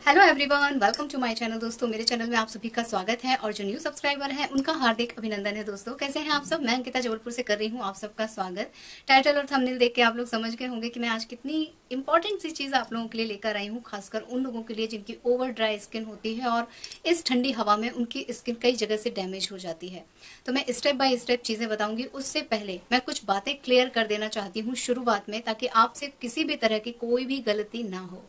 Hello everyone, welcome to my channel. दोस्तों, मेरे channel में आप सभी का स्वागत है और जो न्यू सब्सक्राइबर हैं उनका हार्दिक अभिनंदन है। दोस्तों, कैसे हैं आप सब? मैं अंकिता जबलपुर से कर रही हूं आप सबका स्वागत। टाइटल और थंबनेल देख के आप लोग समझ गए होंगे कि मैं आज कितनी इंपॉर्टेंट सी चीज आप लोगों के लिए लेकर आई हूँ, खासकर उन लोगों के लिए जिनकी ओवर ड्राई स्किन होती है और इस ठंडी हवा में उनकी स्किन कई जगह से डैमेज हो जाती है। तो मैं स्टेप बाय स्टेप चीजें बताऊंगी। उससे पहले मैं कुछ बातें क्लियर कर देना चाहती हूँ शुरुआत में, ताकि आपसे किसी भी तरह की कोई भी गलती ना हो।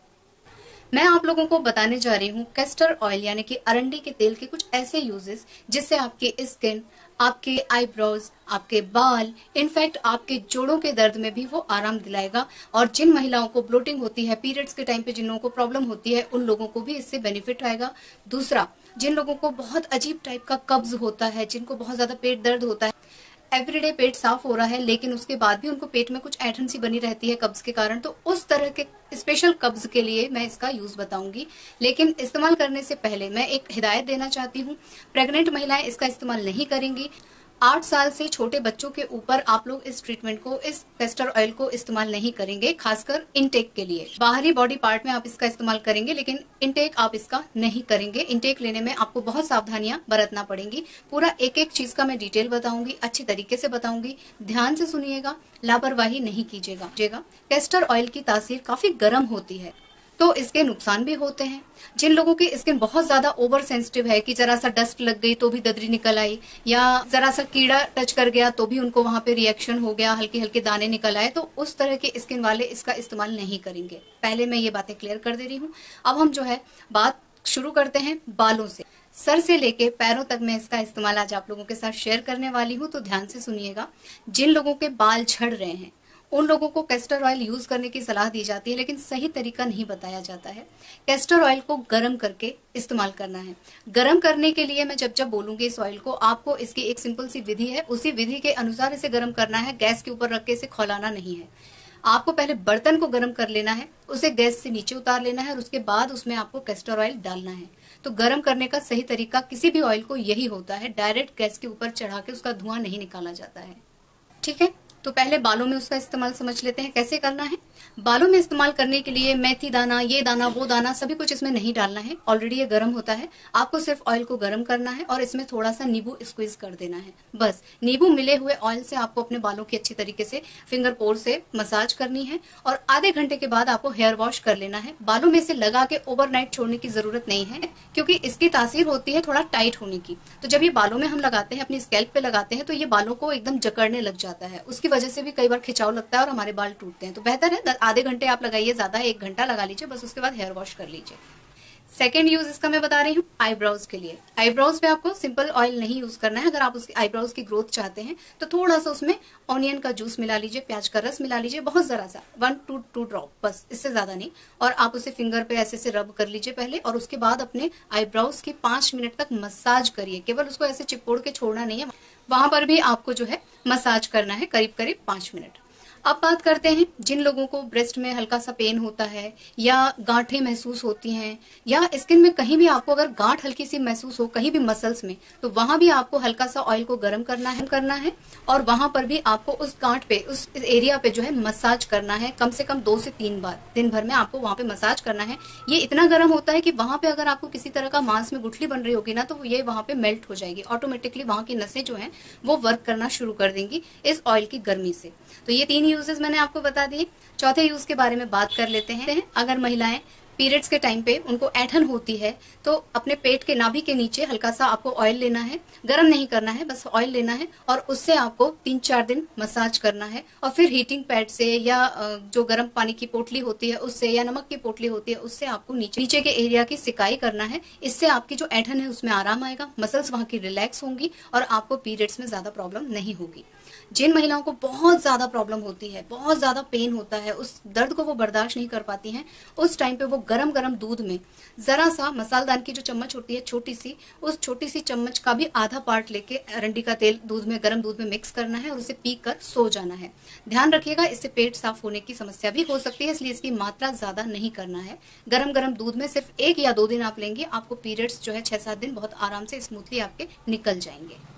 मैं आप लोगों को बताने जा रही हूँ कैस्टर ऑयल यानी कि अरंडी के तेल के कुछ ऐसे यूजेस जिससे आपकी स्किन, आपके आईब्रोज, आपके बाल, इनफैक्ट आपके जोड़ों के दर्द में भी वो आराम दिलाएगा। और जिन महिलाओं को ब्लोटिंग होती है, पीरियड्स के टाइम पे जिन लोगों को प्रॉब्लम होती है, उन लोगों को भी इससे बेनिफिट आएगा। दूसरा, जिन लोगों को बहुत अजीब टाइप का कब्ज होता है, जिनको बहुत ज्यादा पेट दर्द होता है, एवरीडे पेट साफ हो रहा है लेकिन उसके बाद भी उनको पेट में कुछ ऐंठन सी बनी रहती है कब्ज के कारण, तो उस तरह के स्पेशल कब्ज के लिए मैं इसका यूज बताऊंगी। लेकिन इस्तेमाल करने से पहले मैं एक हिदायत देना चाहती हूँ। प्रेग्नेंट महिलाएं इसका इस्तेमाल नहीं करेंगी। 8 साल से छोटे बच्चों के ऊपर आप लोग इस ट्रीटमेंट को, इस कैस्टर ऑयल को इस्तेमाल नहीं करेंगे, खासकर इनटेक के लिए। बाहरी बॉडी पार्ट में आप इसका इस्तेमाल करेंगे लेकिन इनटेक आप इसका नहीं करेंगे। इनटेक लेने में आपको बहुत सावधानियां बरतना पड़ेंगी। पूरा एक एक चीज का मैं डिटेल बताऊंगी, अच्छी तरीके से बताऊंगी। ध्यान से सुनिएगा, लापरवाही नहीं कीजिएगा। कैस्टर ऑयल की तासीर काफी गर्म होती है तो इसके नुकसान भी होते हैं। जिन लोगों की स्किन बहुत ज्यादा ओवर सेंसिटिव है कि जरा सा डस्ट लग गई तो भी ददरी निकल आई, या जरा सा कीड़ा टच कर गया तो भी उनको वहां पे रिएक्शन हो गया, हल्के हल्के दाने निकल आए, तो उस तरह के स्किन वाले इसका इस्तेमाल नहीं करेंगे। पहले मैं ये बातें क्लियर कर दे रही हूँ। अब हम जो है बात शुरू करते हैं बालों से। सर से लेके पैरों तक मैं इसका इस्तेमाल आज आप लोगों के साथ शेयर करने वाली हूँ, तो ध्यान से सुनिएगा। जिन लोगों के बाल झड़ रहे हैं उन लोगों को कैस्टर ऑयल यूज करने की सलाह दी जाती है, लेकिन सही तरीका नहीं बताया जाता है। कैस्टर ऑयल को गर्म करके इस्तेमाल करना है। गर्म करने के लिए मैं जब जब बोलूंगी इस ऑयल को, आपको इसकी एक सिंपल सी विधि है, उसी विधि के अनुसार इसे गर्म करना है। गैस के ऊपर रख के इसे खौलाना नहीं है। आपको पहले बर्तन को गर्म कर लेना है, उसे गैस से नीचे उतार लेना है और उसके बाद उसमें आपको कैस्टर ऑयल डालना है। तो गर्म करने का सही तरीका किसी भी ऑयल को यही होता है, डायरेक्ट गैस के ऊपर चढ़ा के उसका धुआं नहीं निकाला जाता है। ठीक है, तो पहले बालों में उसका इस्तेमाल समझ लेते हैं कैसे करना है। बालों में इस्तेमाल करने के लिए मेथी दाना, ये दाना, वो दाना, सभी कुछ इसमें नहीं डालना है। ऑलरेडी ये गर्म होता है। आपको सिर्फ ऑयल को गर्म करना है और इसमें थोड़ा सा नींबू स्क्वीज कर देना है। बस नींबू मिले हुए ऑयल से आपको अपने बालों की अच्छी तरीके से फिंगर पोर से मसाज करनी है और आधे घंटे के बाद आपको हेयर वॉश कर लेना है। बालों में से लगा के ओवरनाइट छोड़ने की जरूरत नहीं है, क्योंकि इसकी तासीर होती है थोड़ा टाइट होने की। तो जब ये बालों में हम लगाते हैं, अपनी स्कैल्प पे लगाते हैं, तो ये बालों को एकदम जकड़ने लग जाता है। उसकी वजह से भी कई बार खिंचाव लगता है और हमारे बाल टूटते हैं। तो बेहतर है आधे घंटे आप लगाइए, ज्यादा 1 घंटा लगा लीजिए बस, उसके बाद हेयर वॉश कर लीजिए। सेकेंड यूज इसका मैं बता रही हूँ आईब्रोज के लिए। आईब्रोज पे आपको सिंपल ऑयल नहीं यूज करना है। अगर आप उसकी आईब्रोज की ग्रोथ चाहते हैं तो थोड़ा सा उसमें ऑनियन का जूस मिला लीजिए, प्याज का रस मिला लीजिए, बहुत जरा सा 1 to 2 ड्रॉप, बस इससे ज्यादा नहीं। और आप उसे फिंगर पे ऐसे से रब कर लीजिए पहले, और उसके बाद अपने आईब्रोज की 5 मिनट तक मसाज करिए। केवल उसको ऐसे चिपकोड़ के छोड़ना नहीं है, वहां पर भी आपको जो है मसाज करना है करीब करीब 5 मिनट। अब बात करते हैं जिन लोगों को ब्रेस्ट में हल्का सा पेन होता है या गांठें महसूस होती हैं, या स्किन में कहीं भी आपको अगर गांठ हल्की सी महसूस हो कहीं भी मसल्स में, तो वहां भी आपको हल्का सा ऑयल को गर्म करना है और वहां पर भी आपको उस गांठ पे, उस एरिया पे जो है मसाज करना है कम से कम 2 से 3 बार दिन भर में आपको वहां पे मसाज करना है। ये इतना गर्म होता है कि वहां पे अगर आपको किसी तरह का मांस में गुठली बन रही होगी ना, तो ये वहां पे मेल्ट हो जाएगी ऑटोमेटिकली। वहां की नसें जो है वो वर्क करना शुरू कर देंगी इस ऑयल की गर्मी से। तो ये 3 यूजेस मैंने आपको बता दिए। चौथे यूज के बारे में बात कर लेते हैं। अगर महिलाएं पीरियड्स के टाइम पे उनको ऐंठन होती है तो अपने पेट के नाभि के नीचे हल्का सा आपको ऑयल लेना है। गरम नहीं करना है, बस ऑयल लेना है और उससे आपको 3-4 दिन मसाज करना है। और फिर हीटिंग पैड से या जो गर्म पानी की पोटली होती है उससे, या नमक की पोटली होती है उससे आपको नीचे के एरिया की सिकाई करना है। इससे आपकी जो ऐंठन है उसमें आराम आएगा, मसल्स वहां की रिलैक्स होंगी और आपको पीरियड्स में ज्यादा प्रॉब्लम नहीं होगी। जिन महिलाओं को बहुत ज्यादा प्रॉब्लम होती है, बहुत ज्यादा पेन होता है, उस दर्द को वो बर्दाश्त नहीं कर पाती हैं, उस टाइम पे वो गरम गरम दूध में जरा सा मसालदान की जो चम्मच होती है छोटी सी, उस छोटी सी चम्मच का भी आधा पार्ट लेके अरंडी का तेल दूध में, गरम दूध में मिक्स करना है और उसे पी कर सो जाना है। ध्यान रखिएगा, इससे पेट साफ होने की समस्या भी हो सकती है, इसलिए इसकी मात्रा ज्यादा नहीं करना है। गरम गरम दूध में सिर्फ 1 या 2 दिन आप लेंगे, आपको पीरियड्स जो है 6-7 दिन बहुत आराम से स्मूथली आपके निकल जाएंगे।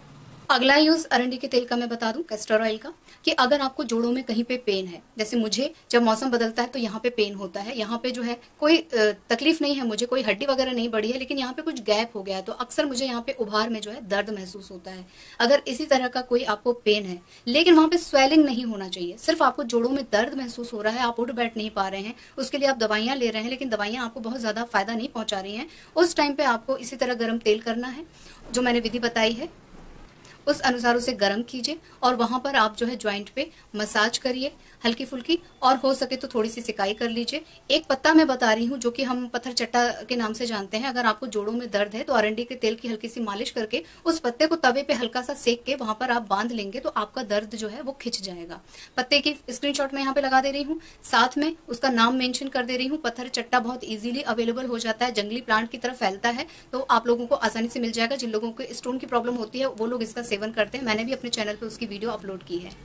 अगला यूज अरंडी के तेल का मैं बता दूं, कैस्टर ऑयल का, कि अगर आपको जोड़ों में कहीं पे पेन है, जैसे मुझे जब मौसम बदलता है तो यहाँ पे पेन होता है, यहाँ पे जो है कोई तकलीफ नहीं है, मुझे कोई हड्डी वगैरह नहीं बढ़ी है, लेकिन यहाँ पे कुछ गैप हो गया है, तो अक्सर मुझे यहाँ पे उभार में जो है दर्द महसूस होता है। अगर इसी तरह का कोई आपको पेन है, लेकिन वहां पे स्वेलिंग नहीं होना चाहिए, सिर्फ आपको जोड़ों में दर्द महसूस हो रहा है, आप उठ बैठ नहीं पा रहे हैं, उसके लिए आप दवाइयां ले रहे हैं, लेकिन दवाइयां आपको बहुत ज्यादा फायदा नहीं पहुंचा रही हैं, उस टाइम पे आपको इसी तरह गर्म तेल करना है, जो मैंने विधि बताई है उस अनुसार उसे गर्म कीजिए और वहां पर आप जो है ज्वाइंट पे मसाज करिए हल्की फुल्की, और हो सके तो थोड़ी सी सिकाई कर लीजिए। एक पत्ता मैं बता रही हूँ जो कि हम पत्थर चट्टा के नाम से जानते हैं। अगर आपको जोड़ों में दर्द है तो अरंडी के तेल की हल्की सी मालिश करके उस पत्ते को तवे पे हल्का सा सेक के वहां पर आप बांध लेंगे तो आपका दर्द जो है वो खिंच जाएगा। पत्ते की स्क्रीनशॉट मैं यहाँ पे लगा दे रही हूँ, साथ में उसका नाम मेंशन कर दे रही हूँ। पत्थर चट्टा बहुत इजीली अवेलेबल हो जाता है, जंगली प्लांट की तरफ फैलता है, तो आप लोगों को आसानी से मिल जाएगा। जिन लोगों को स्टोन की प्रॉब्लम होती है वो लोग इसका सेवन करते हैं, मैंने भी अपने चैनल पे उसकी वीडियो अपलोड की है।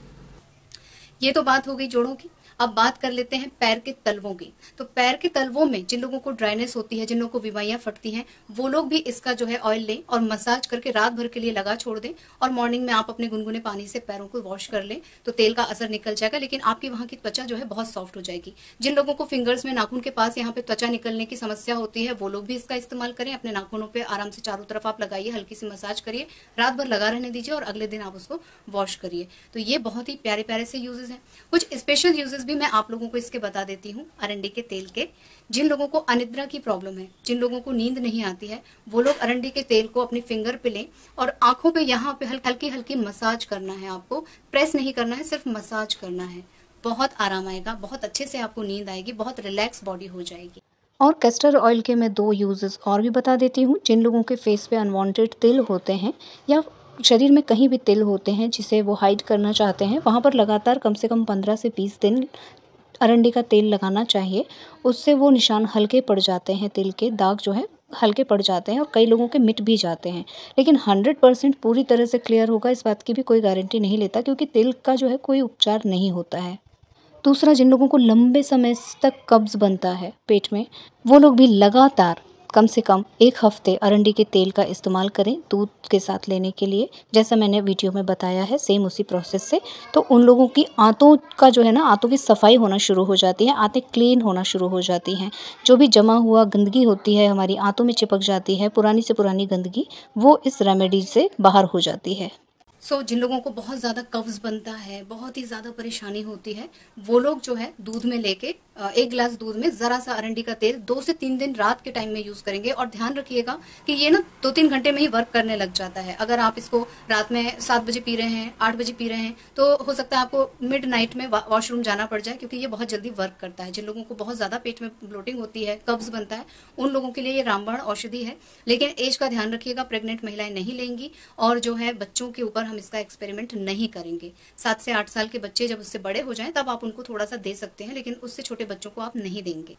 ये तो बात हो गई जोड़ों की। अब बात कर लेते हैं पैर के तलवों की। तो पैर के तलवों में जिन लोगों को ड्राइनेस होती है, जिन लोगों को बीमारियां फटती हैं, वो लोग भी इसका जो है ऑयल लें और मसाज करके रात भर के लिए लगा छोड़ दें, और मॉर्निंग में आप अपने गुनगुने पानी से पैरों को वॉश कर लें तो तेल का असर निकल जाएगा, लेकिन आपकी वहां की त्वचा जो है बहुत सॉफ्ट हो जाएगी। जिन लोगों को फिंगर्स में, नाखून के पास यहाँ पे त्वचा निकलने की समस्या होती है, वो लोग भी इसका इस्तेमाल करें। अपने नाखूनों पे आराम से चारों तरफ आप लगाइए, हल्की सी मसाज करिए, रात भर लगा रहने दीजिए और अगले दिन आप उसको वॉश करिए। तो ये बहुत ही प्यारे प्यारे से यूजेस हैं। कुछ स्पेशल यूजेस भी मैं आप लोगों को इसके बता देती हूँ अरंडी के तेल के। जिन लोगों को अनिद्रा की प्रॉब्लम है, जिन लोगों को नींद नहीं आती है, वो लोग अरंडी के तेल को अपनी फिंगर पे लें और आंखों पे यहाँ पे हल्की हल्की मसाज करना है। आपको प्रेस नहीं करना है, सिर्फ मसाज करना है। बहुत आराम आएगा, बहुत अच्छे से आपको नींद आएगी, बहुत रिलैक्स बॉडी हो जाएगी। और कैस्टर ऑयल के मैं 2 यूजेस और भी बता देती हूँ। जिन लोगों के फेस पे अनवांटेड तिल होते हैं या शरीर में कहीं भी तिल होते हैं जिसे वो हाइड करना चाहते हैं, वहाँ पर लगातार कम से कम 15 से 20 दिन अरंडी का तेल लगाना चाहिए। उससे वो निशान हल्के पड़ जाते हैं, तिल के दाग जो है हल्के पड़ जाते हैं और कई लोगों के मिट भी जाते हैं। लेकिन 100% पूरी तरह से क्लियर होगा इस बात की भी कोई गारंटी नहीं लेता, क्योंकि तिल का जो है कोई उपचार नहीं होता है। दूसरा, जिन लोगों को लंबे समय तक कब्ज बनता है पेट में, वो लोग भी लगातार कम से कम 1 हफ्ते अरंडी के तेल का इस्तेमाल करें दूध के साथ लेने के लिए, जैसा मैंने वीडियो में बताया है सेम उसी प्रोसेस से। तो उन लोगों की आंतों का जो है ना, आंतों की सफाई होना शुरू हो जाती है, आंतें क्लीन होना शुरू हो जाती हैं। जो भी जमा हुआ गंदगी होती है हमारी आंतों में चिपक जाती है, पुरानी से पुरानी गंदगी, वो इस रेमेडी से बाहर हो जाती है। जिन लोगों को बहुत ज़्यादा कब्ज बनता है, बहुत ही ज़्यादा परेशानी होती है, वो लोग जो है दूध में लेके 1 गिलास दूध में ज़रा सा अरंडी का तेल 2 से 3 दिन रात के टाइम में यूज़ करेंगे। और ध्यान रखिएगा कि ये ना 2-3 घंटे में ही वर्क करने लग जाता है। अगर आप इसको रात में 7 बजे पी रहे हैं, 8 बजे पी रहे हैं, तो हो सकता है आपको मिड नाइट में वॉशरूम जाना पड़ जाए, क्योंकि ये बहुत जल्दी वर्क करता है। जिन लोगों को बहुत ज़्यादा पेट में ब्लोटिंग होती है, कब्ज बनता है, उन लोगों के लिए ये रामबाण औषधि है। लेकिन एज का ध्यान रखिएगा, प्रेग्नेंट महिलाएं नहीं लेंगी, और जो है बच्चों के ऊपर हम इसका एक्सपेरिमेंट नहीं करेंगे। 7 से 8 साल के बच्चे जब उससे बड़े हो जाएं तब आप उनको थोड़ा सा दे सकते हैं, लेकिन उससे छोटे बच्चों को आप नहीं देंगे।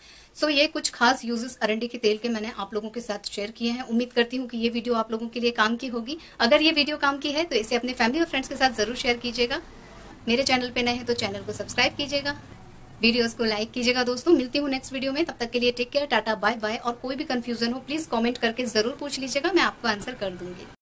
ये कुछ खास यूजेस अरंडी के तेल के मैंने आप लोगों के साथ शेयर किए हैं। उम्मीद करती हूँ कि ये वीडियो आप लोगों के लिए काम की होगी। अगर ये वीडियो काम की है तो इसे अपने फैमिली और फ्रेंड्स के साथ जरूर शेयर कीजिएगा। मेरे चैनल पे नए हैं तो चैनल को सब्सक्राइब कीजिएगा, वीडियोस को लाइक कीजिएगा। दोस्तों, मिलती हूँ नेक्स्ट वीडियो में, तब तक के लिए take care, ta-ta, bye bye. और कोई भी कंफ्यूजन हो प्लीज कमेंट करके जरूर पूछ लीजिएगा, मैं आपको आंसर कर दूंगी।